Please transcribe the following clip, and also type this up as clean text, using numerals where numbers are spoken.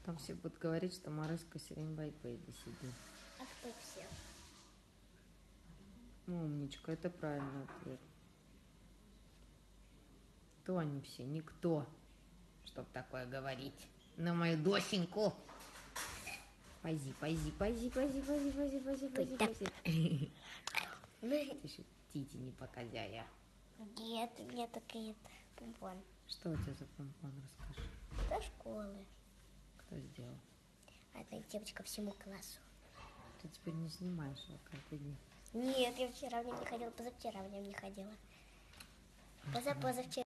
Там все будут говорить, что Марыська все время в айпэде сидит. А кто все? Ну, умничка, это правильный ответ. Кто они все? Никто, чтоб такое говорить. На мою доченьку. Пойди. Ты еще Тити не показяя. Нет, у меня только это помпон. Что у тебя за помпон, расскажи. До школы. Кто сделал? Одна девочка всему классу. Ты теперь не снимаешь его каждый день. Нет, я вчера в нем не ходила, позавчера в нем не ходила. Позавчера.